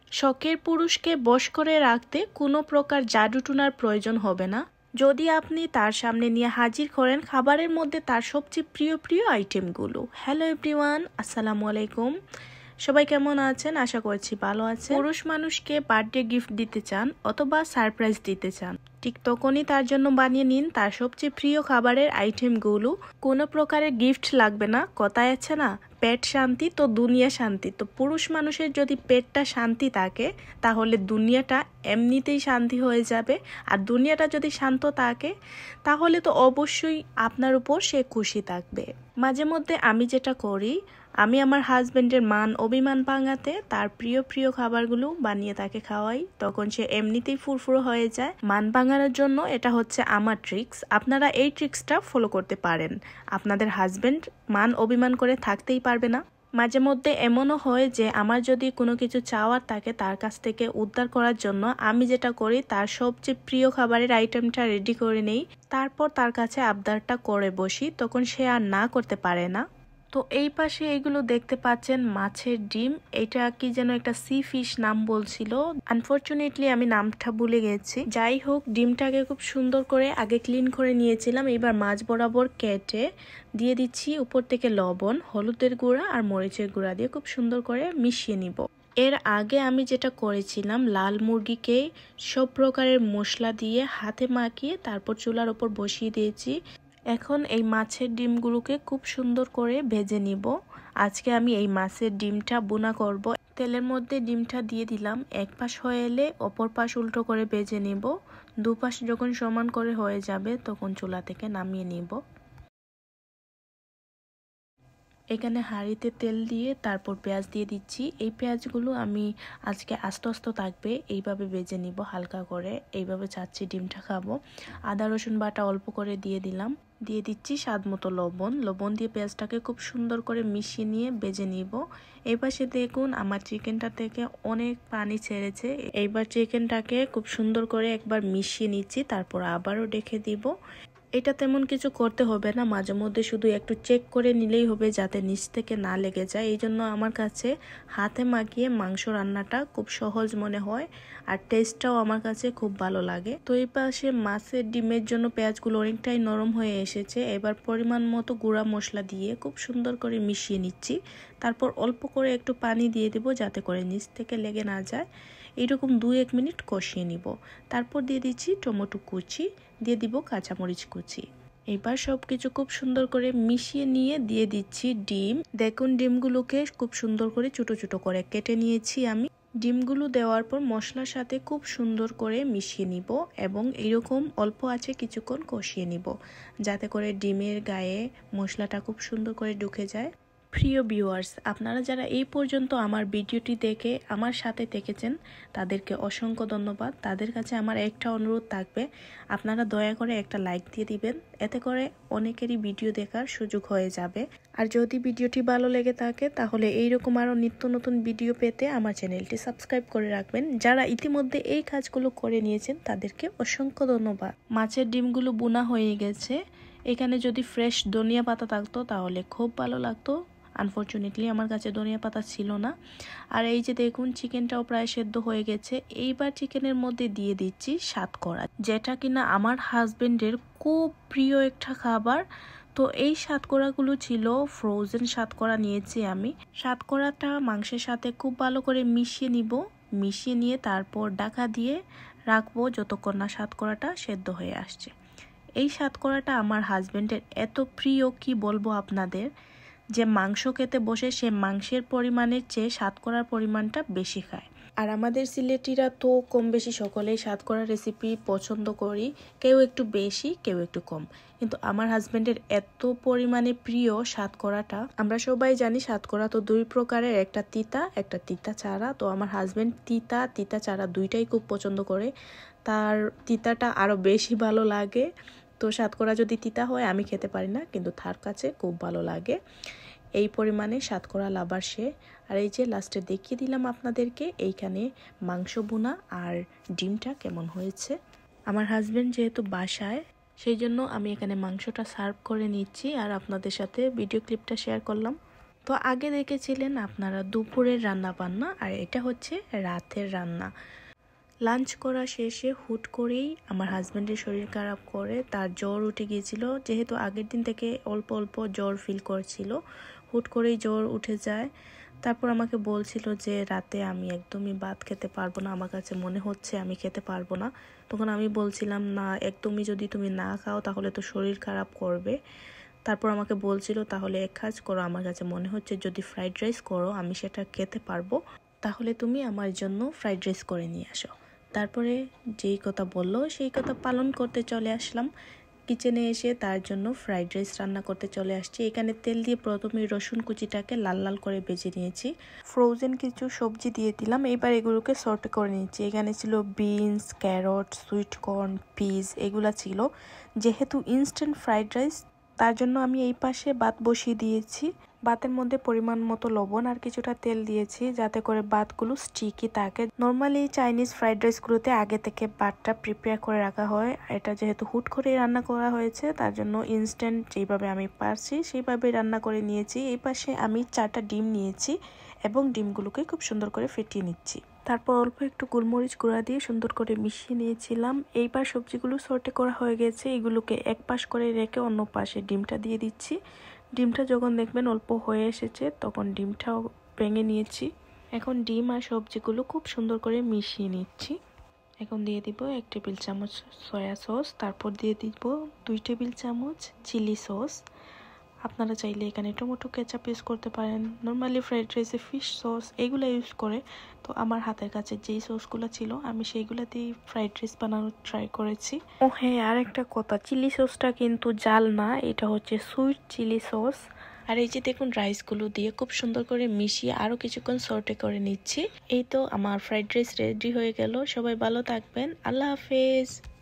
শখের পুরুষকে বশ করে রাখতে কোনো প্রকার জাদুটুনার প্রয়োজন হবে না যদি আপনি তার সামনে নিয়ে হাজির করেন খাবারের মধ্যে তার সবচেয়ে প্রিয় আইটেমগুলো। হ্যালো এভরিওয়ান, আসসালামু আলাইকুম। সবাই কেমন আছেন? আশা করছি ভালো আছেন। পুরুষ মানুষকে বার্থডে গিফট দিতে চান অথবা সারপ্রাইজ দিতে চান, ঠিক তখনই তার জন্য বানিয়ে নিন তার সবচেয়ে প্রিয় খাবারের আইটেমগুলো। কোনো প্রকারের গিফট লাগবে না। কথায় আছে না, পেট শান্তি তো দুনিয়া শান্তি। তো পুরুষ মানুষের যদি পেটটা শান্তি থাকে তাহলে দুনিয়াটা এমনিতেই শান্তি হয়ে যাবে। আর দুনিয়াটা যদি শান্ত থাকে তাহলে তো অবশ্যই আপনার উপর সে খুশি থাকবে। মাঝে মধ্যে আমি যেটা করি, আমি আমার হাজবেন্ডের মান অভিমান ভাঙাতে তার প্রিয় খাবারগুলো বানিয়ে তাকে খাওয়াই, তখন সে এমনিতেই ফুরফুরো হয়ে যায়। মান ভাঙানোর জন্য এটা হচ্ছে আমার ট্রিক্স। আপনারা এই ট্রিক্সটা ফলো করতে পারেন। আপনাদের হাজবেন্ড মান অভিমান করে থাকতেই পারবে না। মাঝে মধ্যে এমনও হয় যে আমার যদি কোনো কিছু চাওয়ার থাকে তার কাছ থেকে উদ্ধার করার জন্য আমি যেটা করি, তার সবচেয়ে প্রিয় খাবারের আইটেমটা রেডি করে নেই, তারপর তার কাছে আবদারটা করে বসি, তখন সে আর না করতে পারে না। তো এই পাশে এইগুলো দেখতে পাচ্ছেন মাছের ডিম। এটা কি যেন একটা সি ফিশ নাম বলছিল, আনফরচুনেটলি আমি নামটা ভুলে গেছি। যাই হোক, ডিমটাকে খুব সুন্দর করে আগে ক্লিন করে নিয়েছিলাম। এবার মাছ বরাবর কেটে দিয়ে দিচ্ছি উপর থেকে লবণ, হলুদের গুঁড়া আর মরিচের গুঁড়া দিয়ে খুব সুন্দর করে মিশিয়ে নিব। এর আগে আমি যেটা করেছিলাম, লাল মুরগিকে সব প্রকারের মশলা দিয়ে হাতে মাখিয়ে তারপর চুলার ওপর বসিয়ে দিয়েছি। এখন এই মাছের ডিমগুলোকে খুব সুন্দর করে ভেজে নিব। আজকে আমি এই মাছের ডিমটা বোনা করব। তেলের মধ্যে ডিমটা দিয়ে দিলাম। এক পাশ হয়ে এলে অপর পাশ উল্টো করে ভেজে নিব। দুপাশ যখন সমান করে হয়ে যাবে তখন চুলা থেকে নামিয়ে নিব। এখানে হাঁড়িতে তেল দিয়ে তারপর পেঁয়াজ দিয়ে দিচ্ছি। এই পেঁয়াজগুলো আমি আজকে আস্তে আস্তে থাকবে এইভাবে ভেজে নিব হালকা করে। এইভাবে চাচ্ছি ডিমটা খাবো। আদা রসুন বাটা অল্প করে দিয়ে দিলাম। দিয়ে দিচ্ছি স্বাদ মতো লবণ দিয়ে পেঁয়াজটাকে খুব সুন্দর করে মিশিয়ে নিয়ে ভেজে নিব। এই পাশে দেখুন আমার চিকেনটা থেকে অনেক পানি ছেড়েছে। এইবার চিকেনটাকে খুব সুন্দর করে একবার মিশিয়ে নিচ্ছি, তারপর আবারও ঢেকে দিব। এটা তেমন কিছু করতে হবে না, মাঝে মধ্যে শুধু একটু চেক করে নিলেই হবে যাতে নিচ থেকে না লেগে যায়। এই জন্য আমার কাছে হাতে মাখিয়ে মাংস রান্নাটা খুব সহজ মনে হয় আর টেস্টটাও আমার কাছে খুব ভালো লাগে। তো এই পাশে মাছের ডিমের জন্য পেঁয়াজগুলো অনেকটাই নরম হয়ে এসেছে। এবার পরিমাণ মতো গুঁড়া মশলা দিয়ে খুব সুন্দর করে মিশিয়ে নিচ্ছি। তারপর অল্প করে একটু পানি দিয়ে দেব যাতে করে নিচ থেকে লেগে না যায়। এইরকম 2-1 মিনিট কষিয়ে নিব। তারপর দিয়ে দিচ্ছি টমেটো কুচি, দিয়ে দিব কাঁচামরিচ কুচি। এবার সবকিছু খুব সুন্দর করে মিশিয়ে নিয়ে দিয়ে দিচ্ছি ডিম। দেখুন ডিমগুলোকে খুব সুন্দর করে ছোট ছোট করে কেটে নিয়েছি আমি। ডিমগুলো দেওয়ার পর মশলার সাথে খুব সুন্দর করে মিশিয়ে নিব এবং এরকম অল্প আছে কিছুক্ষণ কষিয়ে নিব যাতে করে ডিমের গায়ে মশলাটা খুব সুন্দর করে ঢুকে যায়। প্রিয় ভিউয়ার্স, আপনারা যারা এই পর্যন্ত আমার ভিডিওটি দেখে আমার সাথে থেকেছেন তাদেরকে অসংখ্য ধন্যবাদ। তাদের কাছে আমার একটা অনুরোধ থাকবে, আপনারা দয়া করে একটা লাইক দিয়ে দিবেন, এতে করে অনেকেরই ভিডিও দেখার সুযোগ হয়ে যাবে। আর যদি ভিডিওটি ভালো লেগে থাকে তাহলে এইরকম আরও নিত্য নতুন ভিডিও পেতে আমার চ্যানেলটি সাবস্ক্রাইব করে রাখবেন। যারা ইতিমধ্যে এই কাজগুলো করে নিয়েছেন তাদেরকে অসংখ্য ধন্যবাদ। মাছের ডিমগুলো বোনা হয়ে গেছে। এখানে যদি ফ্রেশ ধনিয়া পাতা থাকতো তাহলে খুব ভালো লাগতো। আনফরচুনেটলি আমার কাছে ধনিয়া পাতা ছিল না। আর এই যে দেখুন চিকেনটাও প্রায় সেদ্ধ হয়ে গেছে। এইবার চিকেনের মধ্যে দিয়ে দিচ্ছি সাতকরা, যেটা কিনা আমার হাজবেন্ডের খুব প্রিয় একটা খাবার। তো এই সাতকরাগুলো ছিল ফ্রোজেন সাতকরা নিয়েছি আমি। সাতকরাটা মাংসের সাথে খুব ভালো করে মিশিয়ে নিব। মিশিয়ে নিয়ে তারপর ঢাকা দিয়ে রাখবো যতক্ষণ না সাতকরাটা সেদ্ধ হয়ে আসছে। এই সাতকরাটা আমার হাজবেন্ডের এত প্রিয়, কি বলবো আপনাদের, যে মাংস খেতে বসে সে মাংসের পরিমাণের চেয়ে সাতকরার পরিমাণটা বেশি খায়। আর আমাদের সিলেটিরা তো কম বেশি সকলেই সাতকরা রেসিপি পছন্দ করি, কেউ একটু বেশি কেউ একটু কম, কিন্তু আমার হাজবেন্ডের এত পরিমাণে প্রিয় সাতকরাটা। আমরা সবাই জানি সাতকরা তো 2 প্রকারের, একটা তিতা একটা তিতা চারা। তো আমার হাজবেন্ড তিতা চারা দুইটাই খুব পছন্দ করে, তার তিতাটা আরো বেশি ভালো লাগে। তো সাতকরা যদি তিতা হয় আমি খেতে পারি না, কিন্তু তার কাছে খুব ভালো লাগে। এই পরিমাণে সাতকরা লাভার সে। আর এই যে লাস্টে দেখিয়ে দিলাম আপনাদেরকে এইখানে মাংস বোনা আর ডিমটা কেমন হয়েছে। আমার হাজবেন্ড যেহেতু বাসায়, সেই জন্য আমি এখানে মাংসটা সার্ভ করে নিচ্ছি আর আপনাদের সাথে ভিডিও ক্লিপটা শেয়ার করলাম। তো আগে দেখেছিলেন আপনারা দুপুরের রান্না বান্না, আর এটা হচ্ছে রাতের রান্না। লাঞ্চ করা শেষে হুট করেই আমার হাজব্যান্ডের শরীর খারাপ করে, তার জ্বর উঠে গিয়েছিল। যেহেতু আগের দিন থেকে অল্প অল্প জ্বর ফিল করছিল, হুট করেই জ্বর উঠে যায়। তারপর আমাকে বলছিল যে রাতে আমি একদমই ভাত খেতে পারবো না, আমার কাছে মনে হচ্ছে আমি খেতে পারবো না। তখন আমি বলছিলাম না, একদমই যদি তুমি না খাও তাহলে তো শরীর খারাপ করবে। তারপর আমাকে বলছিল তাহলে এক কাজ করো, আমার কাছে মনে হচ্ছে যদি ফ্রাইড রাইস করো আমি সেটা খেতে পারবো, তাহলে তুমি আমার জন্য ফ্রাইড রাইস করে নিয়ে আসো। তারপরে যেই কথা বললো সেই কথা পালন করতে চলে আসলাম। কিচেনে এসে তার জন্য ফ্রাইড রাইস রান্না করতে চলে আসছি। এখানে তেল দিয়ে প্রথমে রসুন কুচিটাকে লাল লাল করে ভেজে নিয়েছি, ফ্রোজেন কিছু সবজি দিয়ে দিলাম। এবার এগুলোকে সর্টে করে নিয়েছি। এখানে ছিল beans, carrot, sweet corn, peas, এগুলা ছিল। যেহেতু ইনস্ট্যান্ট ফ্রাইড রাইস, তার জন্য আমি এই পাশে ভাত বসিয়ে দিয়েছি। ভাতের মধ্যে পরিমাণ মতো লবণ আর কিছুটা তেল দিয়েছি যাতে করে ভাতগুলো স্টিকি থাকে। নর্মালি চাইনিজ ফ্রাইড রাইসগুলোতে আগে থেকে ভাতটা প্রিপেয়ার করে রাখা হয়। এটা যেহেতু হুট করে রান্না করা হয়েছে তার জন্য ইনস্ট্যান্ট যেভাবে আমি পারছি সেইভাবে রান্না করে নিয়েছি। এই পাশে আমি 4টা ডিম নিয়েছি এবং ডিমগুলোকে খুব সুন্দর করে ফেটিয়ে নিচ্ছি। তারপর অল্প একটু গোলমরিচ গুঁড়া দিয়ে সুন্দর করে মিশিয়ে নিয়েছিলাম। এইবার সবজিগুলো সর্টে করা হয়ে গেছে, এগুলোকে এক পাশ করে রেখে অন্য পাশে ডিমটা দিয়ে দিচ্ছি। ডিমটা যখন দেখবেন অল্প হয়ে এসেছে তখন ডিমটাও ভেঙে নিয়েছি। এখন ডিম আর সবজিগুলো খুব সুন্দর করে মিশিয়ে নিচ্ছি। এখন দিয়ে দিব 1 টেবিল চামচ সয়া সস, তারপর দিয়ে দিব 2 টেবিল চামচ চিলি সস। আপনারা চাইলে এখানে টমেটো কেচাপ ইউজ করতে পারেন। নর্মালি ফ্রাইড রাইসে ফিশ সস এগুলো ইউজ করে, তো আমার হাতের কাছে যেই সসগুলো ছিল আমি সেইগুলো দিয়ে ফ্রাইড রাইস বানানোর ট্রাই করেছি। ও হ্যাঁ, আর একটা কথা, চিলি সসটা কিন্তু জাল না, এটা হচ্ছে সুইট চিলি সস। আর এই যে দেখুন রাইসগুলো দিয়ে খুব সুন্দর করে মিশিয়ে আরও কিছুক্ষণ সর্টে করে নিচ্ছি। এই তো আমার ফ্রাইড রাইস রেডি হয়ে গেল। সবাই ভালো থাকবেন, আল্লাহ হাফেজ।